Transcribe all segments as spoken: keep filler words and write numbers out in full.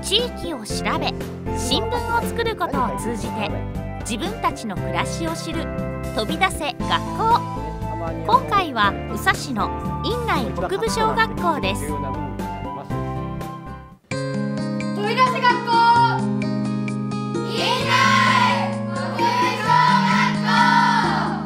地域を調べ、新聞を作ることを通じて自分たちの暮らしを知る飛び出せ学校。今回は宇佐市の院内北部小学校です。 飛び出せ学校院内北部小学校。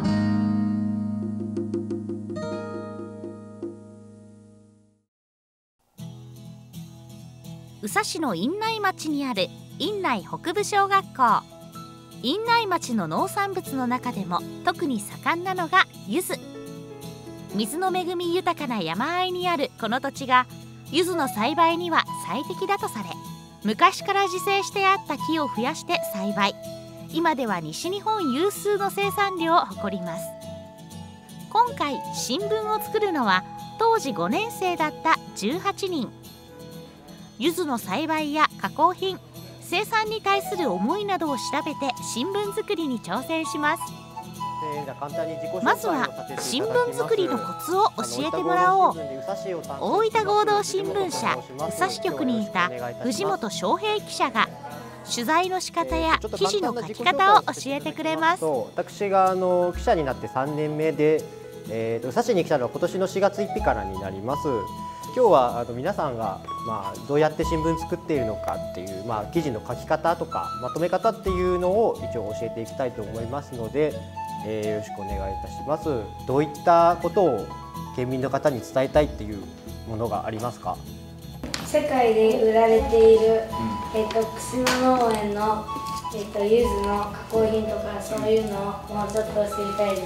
宇佐市の院内町にある院内北部小学校。院内町の農産物の中でも特に盛んなのが柚子。水の恵み豊かな山あいにあるこの土地が柚子の栽培には最適だとされ、昔から自生してあった木を増やして栽培。今では西日本有数の生産量を誇ります。今回新聞を作るのは当時ごねん生だったじゅうはちにん。柚子の栽培や加工品、生産に対する思いなどを調べて新聞作りに挑戦します。まずは新聞作りのコツを教えてもらおう。大分合同新聞社宇佐支局にいた藤本翔平記者が取材の仕方や記事の書き方を教えてくれます。 私があの記者になってさんねんめで、えー、宇佐市に来たのは今年のしがつついたちからになります。今日はあの皆さんが、まあ、どうやって新聞作っているのかっていう、まあ、記事の書き方とかまとめ方っていうのを一応教えていきたいと思いますので、えー、よろしくお願いいたします。どういったことを県民の方に伝えたいっていうものがありますか？ 世界で売られている、うんえー、と串野農園の、えー、と柚子の加工品とかそういうのをもうちょっと知りたいです。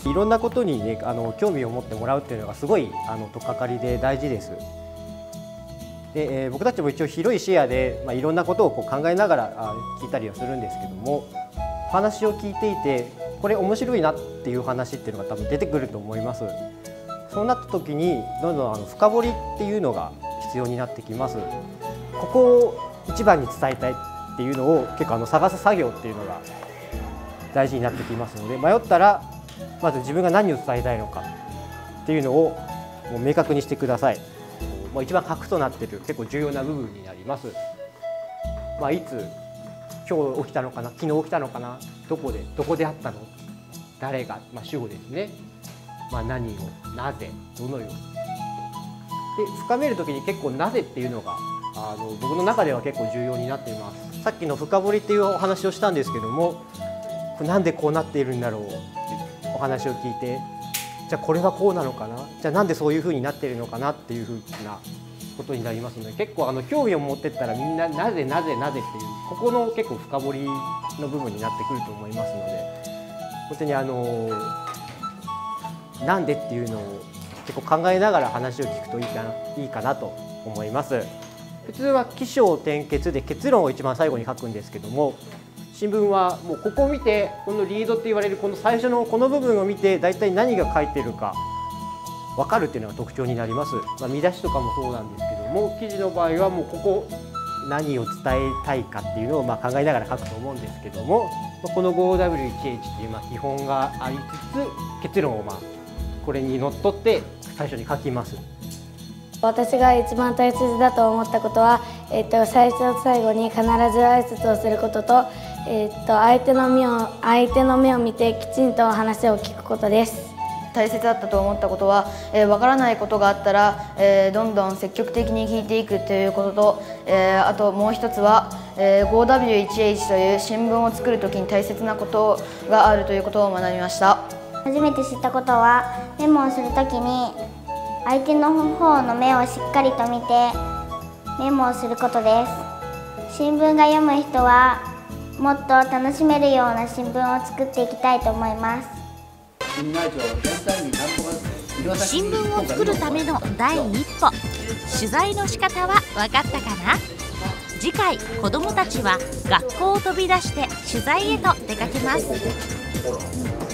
いろんなことに、ね、あの興味を持ってもらうっていうのがすごいあの取っかかりで大事です。で、えー、僕たちも一応広い視野で、まあ、いろんなことをこう考えながらあ聞いたりはするんですけども、お話を聞いていてこれ面白いなっていう話っていうのが多分出てくると思います。そうなった時にどんどんあの深掘りっていうのが必要になってきます。ここを一番に伝えたいっていうのを結構あの探す作業っていうのが大事になってきますので、迷ったらまず自分が何を伝えたいのかっていうのをもう明確にしてください。もう一番核となっている結構重要な部分になります。まあ、いつ今日起きたのかな、昨日起きたのかな、どこでどこであったの、誰が、まあ、主語ですね、まあ、何をなぜどのようにで深める時に結構なぜっていうのがあの僕の中では結構重要になっています。さっきの深掘りっていうお話をしたんですけども、なんでこうなっているんだろうってお話を聞いて、じゃあこれはこうなのかな、じゃあなんでそういうふうになっているのかなっていうふうなことになりますので、結構あの興味を持ってったらみんななぜなぜなぜっていうここの結構深掘りの部分になってくると思いますので、本当にあのなんでっていうのを結構考えながら話を聞くといいかな、いいかなと思います。普通は起承転結で結論を一番最後に書くんですけども、新聞はもうここを見て、このリードって言われるこの最初のこの部分を見て大体何が書いてるか分かるっていうのが特徴になります。まあ、見出しとかもそうなんですけども、記事の場合はもうここ何を伝えたいかっていうのをまあ考えながら書くと思うんですけども、この ごダブリューいちエイチ っていうまあ基本がありつつ、結論をまあこれにのっとって最初に書きます。 私が一番大切だと思ったことは、えっと、最初と最後に必ず挨拶をすることと、えっと、相手の目を相手の目を見てきちんと話を聞くことです。 大切だったと思ったことは、えー、分からないことがあったら、えー、どんどん積極的に聞いていくということと、えー、あともう一つは、えー、ごダブリューいちエイチ という新聞を作るときに大切なことがあるということを学びました。 初めて知ったことは、メモをするときに相手の方の目をしっかりと見てメモをすることです。新聞が読む人はもっと楽しめるような新聞を作っていきたいと思います。 新聞を作るための第一歩、取材の仕方は分かったかな？次回子どもたちは学校を飛び出して取材へと出かけます。